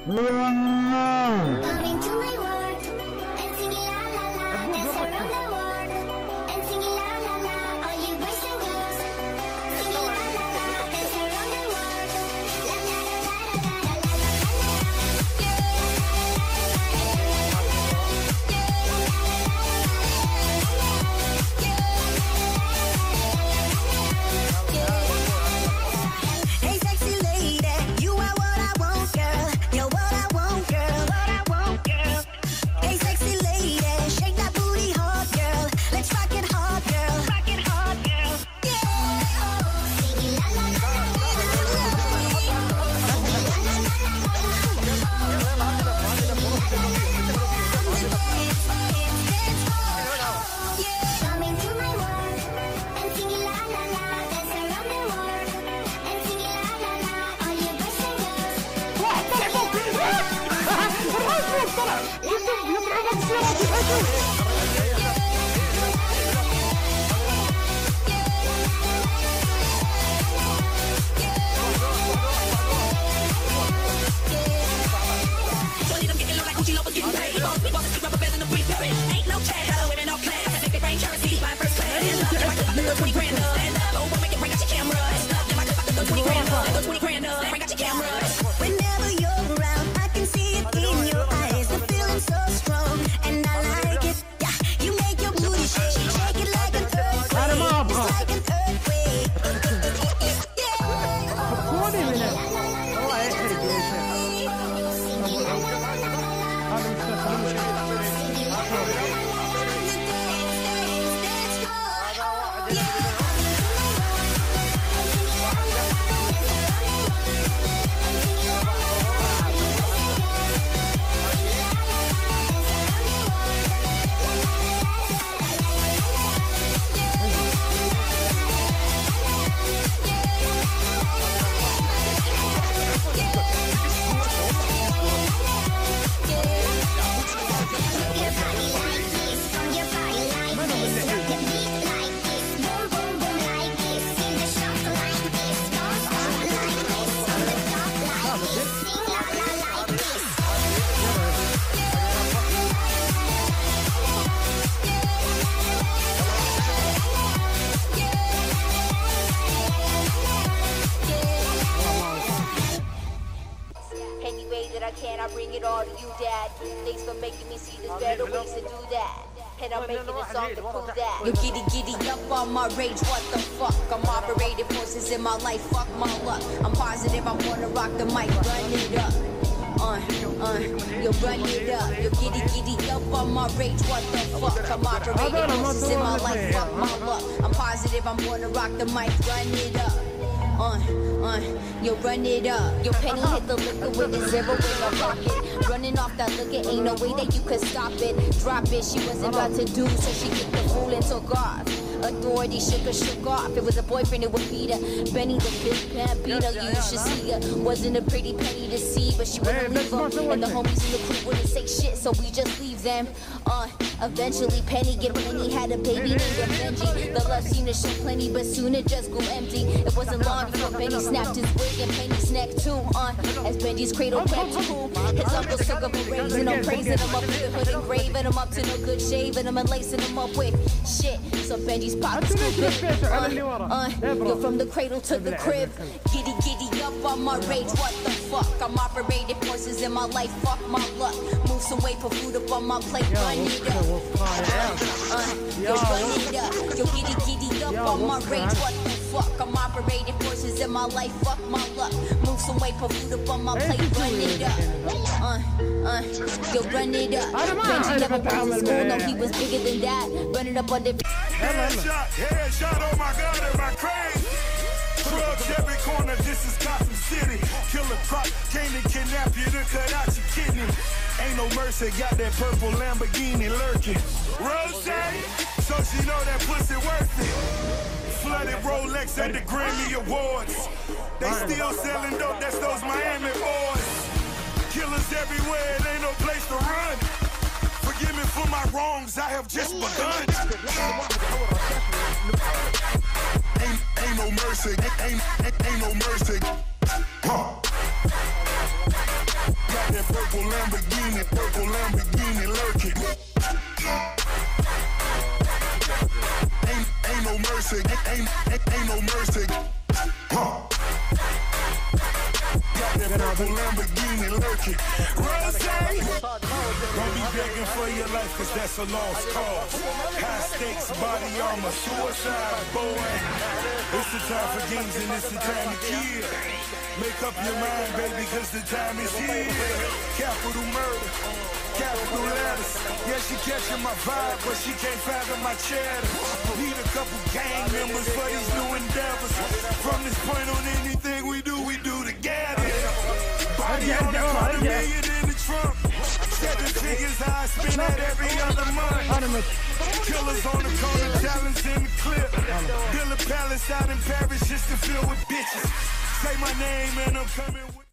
Coming to my world and singing la la la, dance around the world and singing la la la. All you boys and girls singing la la la, dance around the world. La la la la la la la la la. Hey sexy lady, you are what I want, girl. You're what I want, girl. What I want, girl. Hey sexy lady, shake that booty hard, girl. Let's rock it hard, girl. Rock it hard, girl. Yeah. Singing la la la la la la. Coming to my world and singing la la la, dance around the world and singing la la la. All you boys and girls. Shorty, I'm getting low like Gucci Lopez getting paid. We walk the street, rubber bands in the brief. Ain't no chat, hello, it ain't no class. I think they bring currency, flying first class. Stand up, yeah, I could throw 20 grand up. Stand up, oh, make it bring out your camera. Stand up, yeah, I could throw 20 grand up. Throw 20 grand up, bring out your camera. Whenever you're around, I can see it in your eyes. The feeling so strong, and I like it. Yeah, you make your booty shake, shake it like an earthquake, just like an earthquake. Any way that I can, I bring it all to you, Dad. Thanks for making me see there's better ways to do that. And I'm making a song to prove that. You giddy up on my rage, what the fuck? I'm operating forces in my life, fuck my luck. I'm positive I wanna rock the mic, run it up. You run it up. You giddy up on my rage, what the fuck? I'm operating forces in my life, fuck my luck. I'm positive I'm gonna rock the mic, run it up. You run it up. Your penny hit the liquor with a zero in my pocket. Running off that liquor, ain't no way that you could stop it. Drop it, she wasn't about to do, so she kicked the fool and took off. Authority shook off. It was a boyfriend, it would beat her. Benny the big pan beater, you should see her. Wasn't a pretty penny to see, but she wouldn't leave him. And the homies in the crew wouldn't say shit, so we just leave them. Eventually Penny get plenty, had a baby named Benji. The love seemed to show plenty, but soon it just grew empty. It wasn't long before Benny snapped his wig and Penny's neck too. As Benji's cradle went to cool, his uncle took up a raising him, praising him up with the hood engraving him up to no good, shaving him and lacing him up with shit. So Benji's pockets stupid. You're from the cradle to the crib. Giddy up on my rage, what the fuck? I'm operating forces in my life, fuck my luck. Move some weight, put food up on my plate, run it up. You run it up. Yo giddy up on my rage, what the fuck? I'm operating forces in my life, fuck my luck. Move some weight, put food up on my plate, run it up. Yo run it up. Benji never went to school, no he was bigger than that. Run it up on the Headshot, oh my God, am I crazy? Drugs every corner, this is Gotham City. Killer Croc came to kidnap you to cut out your kidney. Ain't no mercy, got that purple Lamborghini lurking. Rose, so she know that pussy worth it. Flooded Rolex at the Grammy Awards. They still selling dope, that's those Miami boys. Killers everywhere, it ain't no place to run. Forgive me for my wrongs, I have just begun. Ain't no mercy, ain't no mercy. Got that purple Lamborghini lurking. Ain't no mercy, ain't no mercy. Huh. Got that purple Lamborghini lurking. Rose, don't be begging for your life, cause that's a lost cause. High stakes, body armor, suicide, boy. It's the time for games and it's the time to kill. Make up your mind, baby, cause the time is here. Capital murder, capital letters. Yeah, she catching my vibe, but she can't fathom my cheddar. Need a couple gang members for these new endeavors. From this point on, anything we do together. Body on the $100 million in the trunk. 7 figures I spend that every other month. Killers on the corner, talents in the clip. Build a palace out in Paris just to fill with bitches. Say my name and I'm coming with